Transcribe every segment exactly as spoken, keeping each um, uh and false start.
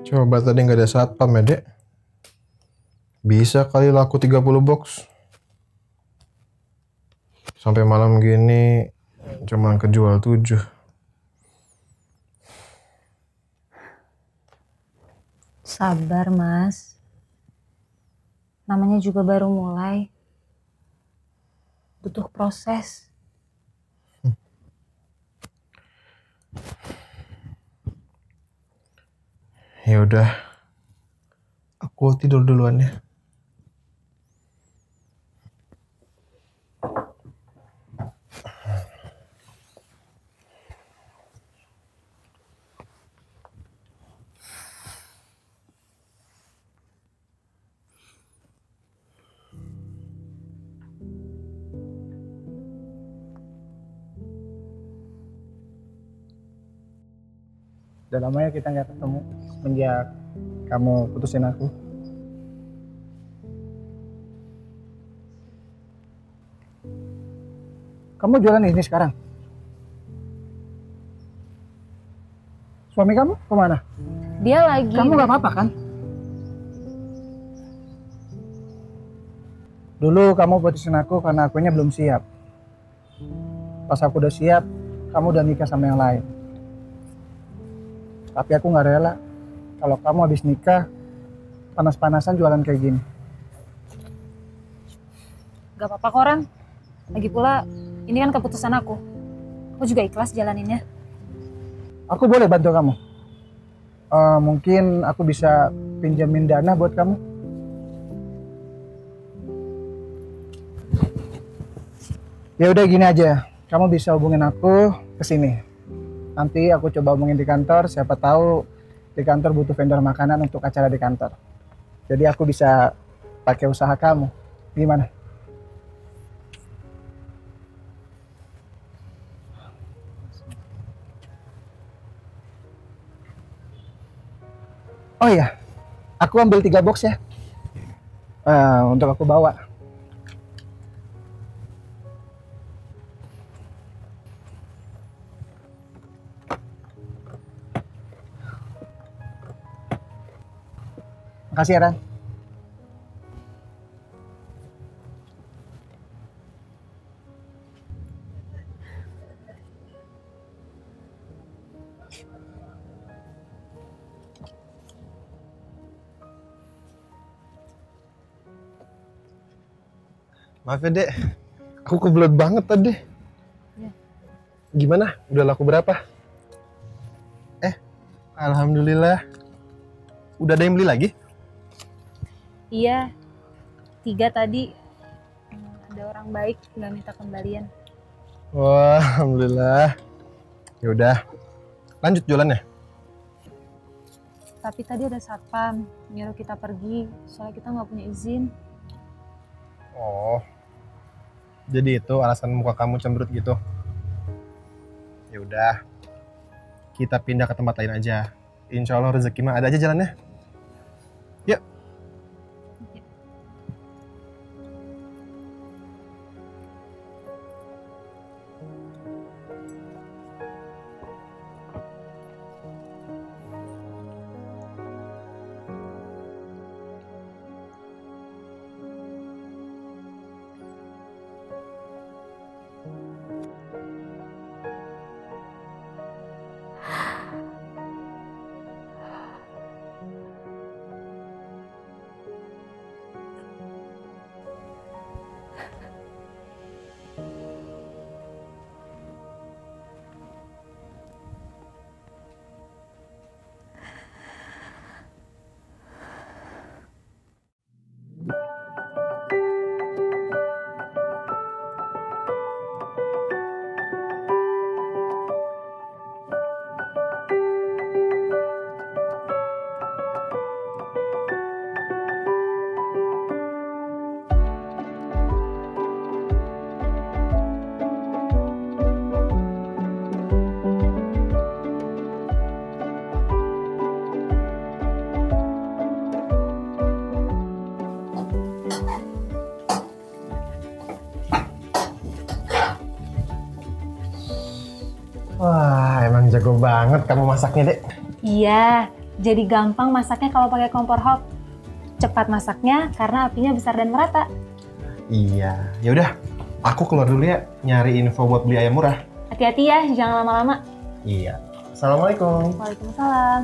Coba tadi nggak ada satpam ya, Dek. Bisa kali laku tiga puluh box. Sampai malam gini cuma kejual tujuh. Sabar, Mas. Namanya juga baru mulai. Butuh proses. Ya udah. Aku tidur duluan ya. Udah lama ya kita nggak ketemu semenjak kamu putusin aku. Kamu jualan ini sekarang? Suami kamu kemana? Dia lagi... Kamu nggak apa-apa kan? Dulu kamu putusin aku karena akunya belum siap. Pas aku udah siap, kamu udah nikah sama yang lain. Tapi aku nggak rela kalau kamu habis nikah panas-panasan jualan kayak gini. Gak apa-apa kok, Ran. Lagi pula, ini kan keputusan aku. Aku juga ikhlas jalaninnya. Aku boleh bantu kamu. Uh, mungkin aku bisa pinjamin dana buat kamu. Ya udah gini aja, kamu bisa hubungin aku ke sini. Nanti aku coba hubungin di kantor, siapa tahu di kantor butuh vendor makanan untuk acara di kantor. Jadi aku bisa pakai usaha kamu. Gimana? Oh iya, aku ambil tiga box ya. Uh, untuk aku bawa. Makasih ya, Ran. Maaf ya, Dek. Aku kebelet banget tadi. Ya. Gimana? Udah laku berapa? Eh, alhamdulillah. Udah ada yang beli lagi? Iya, tiga tadi. Ada orang baik nggak minta kembalian. Wah, alhamdulillah. Ya udah, lanjut jualannya. Tapi tadi ada satpam nyuruh kita pergi, soalnya kita nggak punya izin. Oh, jadi itu alasan muka kamu cemberut gitu. Ya udah, kita pindah ke tempat lain aja. Insya Allah rezeki mah ada aja jalannya. Yuk. Wah, emang jago banget kamu masaknya, Dek. Iya, Jadi gampang masaknya kalau pakai kompor hot. Cepat masaknya karena apinya besar dan merata. Iya, ya udah. Aku keluar dulu ya, nyari info buat beli ayam murah. Hati-hati ya, jangan lama-lama. Iya. Assalamualaikum. Waalaikumsalam.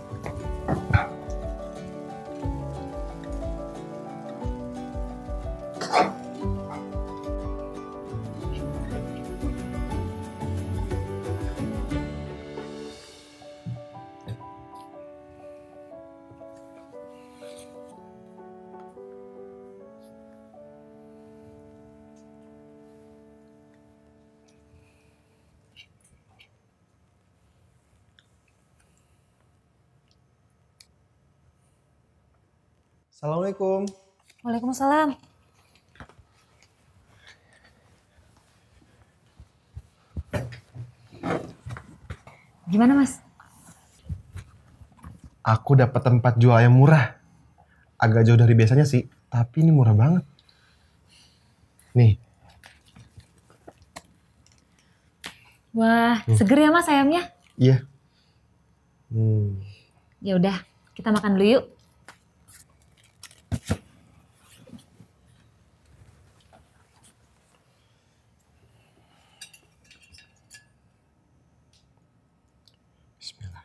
Assalamualaikum. Waalaikumsalam. Gimana, Mas? Aku dapat tempat jual ayam murah. Agak jauh dari biasanya sih, tapi ini murah banget. Nih. Wah, seger ya Mas ayamnya? Iya. Hmm. Ya udah, kita makan dulu yuk. Bismillah.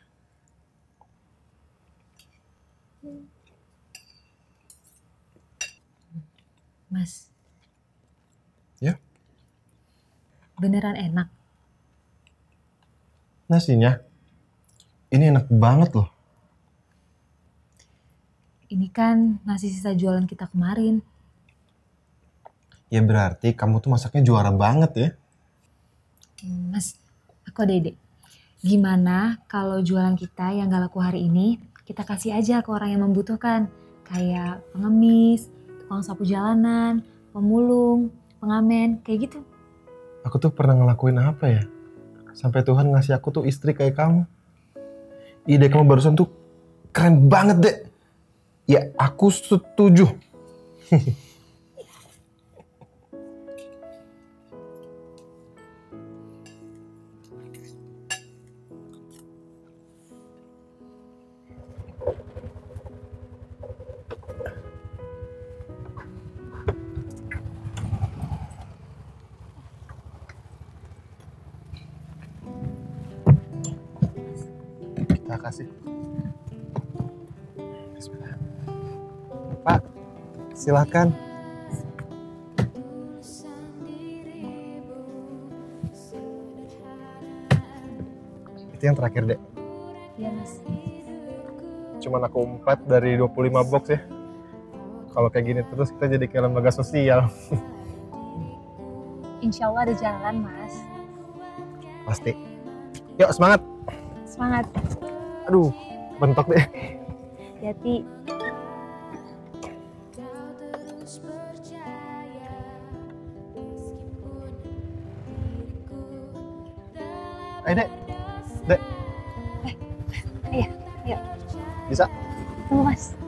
Mas. Ya? Beneran enak? Nasinya? Ini enak banget loh. Ini kan nasi sisa jualan kita kemarin. Ya berarti kamu tuh masaknya juara banget ya. Mas, aku ada ide. Gimana kalau jualan kita yang gak laku hari ini, kita kasih aja ke orang yang membutuhkan. Kayak pengemis, tukang sapu jalanan, pemulung, pengamen, kayak gitu. Aku tuh pernah ngelakuin apa ya? Sampai Tuhan ngasih aku tuh istri kayak kamu. Ide kamu barusan tuh keren banget deh. Ya aku setuju. Terima kasih. Bismillah. Pak, silakan. Itu yang terakhir, Dek. Iya, Mas. Cuman aku empat dari dua puluh lima box ya. Kalau kayak gini terus kita jadi kayak lembaga sosial. Insya Allah ada jalan, Mas. Pasti. Yuk, semangat. Semangat. Aduh, bentok deh. Hati-hati. Ayo, Dek. Dek. Eh, iya, ayo. Bisa? Tunggu, Mas.